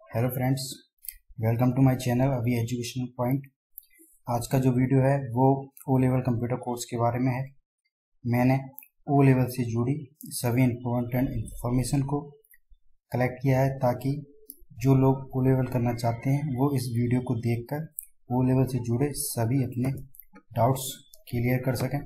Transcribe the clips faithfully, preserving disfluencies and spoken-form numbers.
Hello friends, welcome to my channel अभी Educational Point. आज का जो वीडियो है वो ओ लेवल कंप्यूटर कोर्स के बारे में है। मैंने ओ लेवल से जुड़ी सभी इम्पोर्टेंट इन्फॉर्मेशन को कलेक्ट किया है ताकि जो लोग ओ लेवल करना चाहते हैं वो इस वीडियो को देखकर ओ लेवल से जुड़े सभी अपने डाउट्स क्लियर कर सकें।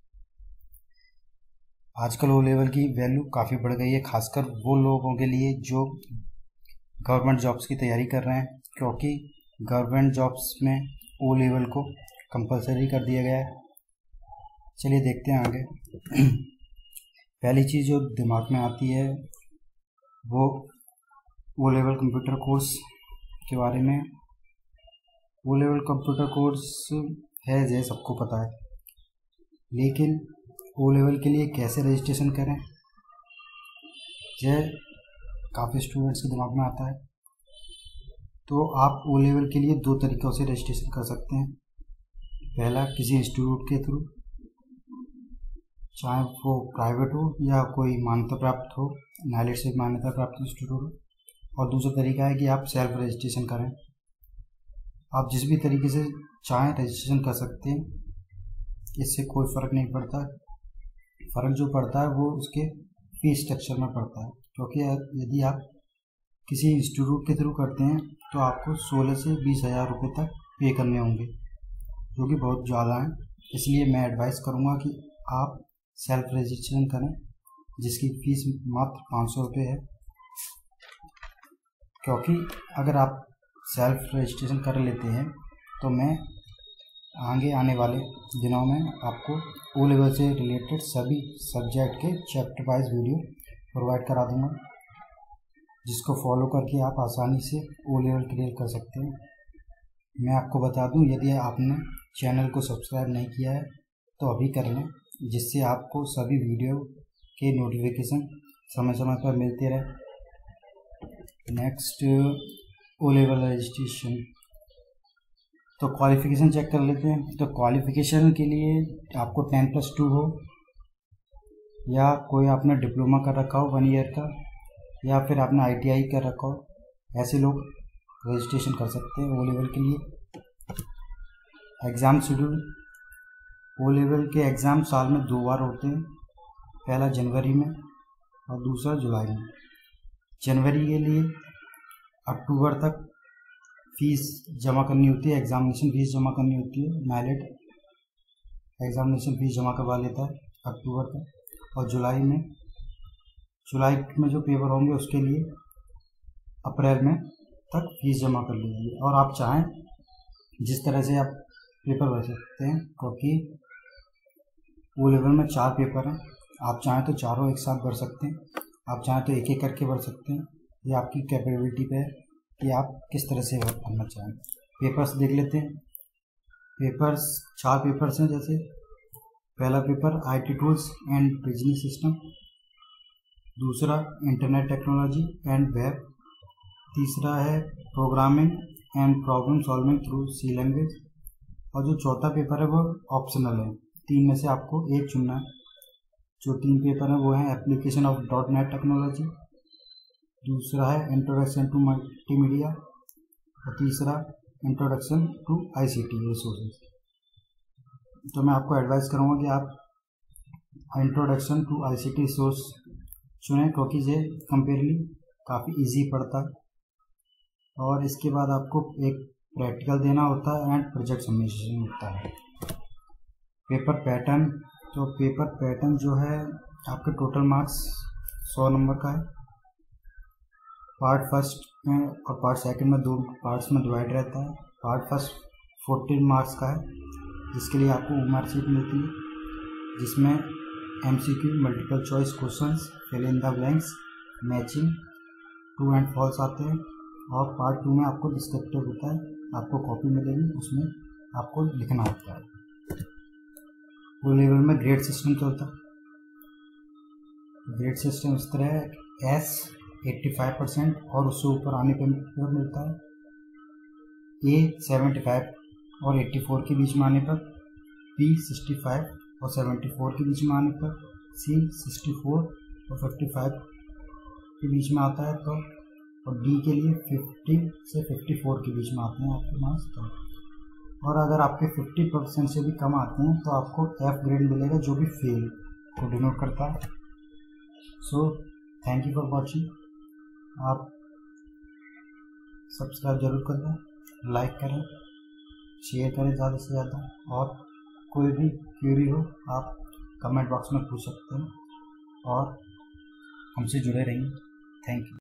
आजकल ओ लेवल की वैल्यू काफ़ी बढ़ गई है, खासकर वो लोगों के लिए जो गवर्नमेंट जॉब्स की तैयारी कर रहे हैं, क्योंकि गवर्नमेंट जॉब्स में ओ लेवल को कंपलसरी कर दिया गया है। चलिए देखते हैं आगे। पहली चीज़ जो दिमाग में आती है वो ओ लेवल कंप्यूटर कोर्स के बारे में। ओ लेवल कंप्यूटर कोर्स है ये सबको पता है, लेकिन ओ लेवल के लिए कैसे रजिस्ट्रेशन करें यह काफ़ी स्टूडेंट्स के दिमाग में आता है। तो आप ओ लेवल के लिए दो तरीक़ों से रजिस्ट्रेशन कर सकते हैं। पहला, किसी इंस्टीट्यूट के थ्रू, चाहे वो प्राइवेट हो या कोई मान्यता प्राप्त हो, नाइलेट से मान्यता प्राप्त इंस्टीट्यूट हो। और दूसरा तरीका है कि आप सेल्फ रजिस्ट्रेशन करें। आप जिस भी तरीके से चाहें रजिस्ट्रेशन कर सकते हैं, इससे कोई फ़र्क नहीं पड़ता। फ़र्क जो पड़ता है वो उसके फीस स्ट्रक्चर में पड़ता है, क्योंकि यदि आप किसी इंस्टीट्यूट के थ्रू करते हैं तो आपको सोलह से बीस हज़ार रुपये तक पे करने होंगे, जो कि बहुत ज़्यादा हैं। इसलिए मैं एडवाइस करूँगा कि आप सेल्फ रजिस्ट्रेशन करें, जिसकी फ़ीस मात्र पाँच सौ रुपये है। क्योंकि अगर आप सेल्फ रजिस्ट्रेशन कर लेते हैं तो मैं आगे आने वाले दिनों में आपको ओ लेवल से रिलेटेड सभी सब्जेक्ट के चैप्टर वाइज वीडियो प्रोवाइड करा दूँगा, जिसको फॉलो करके आप आसानी से ओ लेवल क्लियर कर सकते हैं। मैं आपको बता दूं, यदि आपने चैनल को सब्सक्राइब नहीं किया है तो अभी कर लें, जिससे आपको सभी वीडियो के नोटिफिकेशन समय समय पर मिलते रहे। Next, O level registration. तो क्वालिफ़िकेशन चेक कर लेते हैं। तो क्वालिफ़िकेशन के लिए आपको टेन प्लस टू हो या कोई आपने डिप्लोमा कर रखा हो वन ईयर का, या फिर आपने आई टी आई कर रखा हो, ऐसे लोग रजिस्ट्रेशन कर सकते हैं ओ लेवल के लिए। Exam schedule. ओ लेवल के एग्ज़ाम साल में दो बार होते हैं, पहला जनवरी में और दूसरा जुलाई में। जनवरी के लिए अक्टूबर तक फ़ीस जमा करनी होती है, एग्ज़ामिनेशन फ़ीस जमा करनी होती है। नाइलेट एग्ज़ामिनेशन फ़ीस जमा करवा लेता है अक्टूबर तक। और जुलाई में जुलाई में जो पेपर होंगे उसके लिए अप्रैल में तक फीस जमा कर लीजिए। और आप चाहें जिस तरह से आप पेपर भर सकते हैं, क्योंकि वो लेवल में चार पेपर हैं। आप चाहें तो चारों एक साथ भर सकते हैं, आप चाहें तो एक एक करके भर सकते हैं। ये आपकी कैपेबिलिटी पे है कि आप किस तरह से भरना चाहें। पेपर्स देख लेते हैं। पेपर्स चार पेपर्स हैं। जैसे पहला paper I T tools and business system, दूसरा इंटरनेट टेक्नोलॉजी एंड वेब, तीसरा है programming and problem solving through C language, और जो चौथा पेपर है वो ऑप्शनल है। तीन में से आपको एक चुनना है। जो तीन पेपर हैं वो हैं application of dot net technology, दूसरा है इंट्रोडक्शन टू मल्टीमीडिया, और तीसरा introduction to I C T resources. तो मैं आपको एडवाइस करूँगा कि आप introduction to I C T resource चुनें, क्योंकि ये कंपेरेटिवली काफ़ी इजी पड़ता है। और इसके बाद आपको एक प्रैक्टिकल देना होता है एंड प्रोजेक्ट सबमिशन होता है। Paper pattern. तो पेपर पैटर्न जो है आपके टोटल मार्क्स सौ नंबर का है। पार्ट फर्स्ट में और पार्ट सेकंड में दो पार्ट्स में डिवाइड रहता है। पार्ट फर्स्ट फोर्टीन मार्क्स का है, जिसके लिए आपको मार्कशीट मिलती है, जिसमें M C Q, multiple choice questions, fill in the blanks, matching, true and false आते हैं। और पार्ट टू में आपको डिस्क्रिप्टिव होता है, आपको कॉपी मिलेगी, उसमें आपको लिखना होता है। वो लेवल में ग्रेड सिस्टम चलता है। ग्रेड सिस्टम इस तरह है, एस पचासी परसेंट और उससे ऊपर आने पर मिलता है, ए पचहत्तर और चौरासी के बीच में आने पर, बी पैंसठ और चौहत्तर के बीच में आने पर, सी चौंसठ और पचपन के बीच में आता है, तो और डी के लिए फिफ्टी से फिफ्टी फोर के बीच में आते हैं आपके मार्क्स। तो और अगर आपके फिफ्टी परसेंट से भी कम आते हैं तो आपको एफ ग्रेड मिलेगा, जो भी फेल को डिनोट करता है। So thank you for watching. आप सब्सक्राइब जरूर कर दें, लाइक करें, शेयर करें ज़्यादा से ज़्यादा, और कोई भी क्वेरी हो आप कमेंट बॉक्स में पूछ सकते हैं और हमसे जुड़े रहिए। Thank you.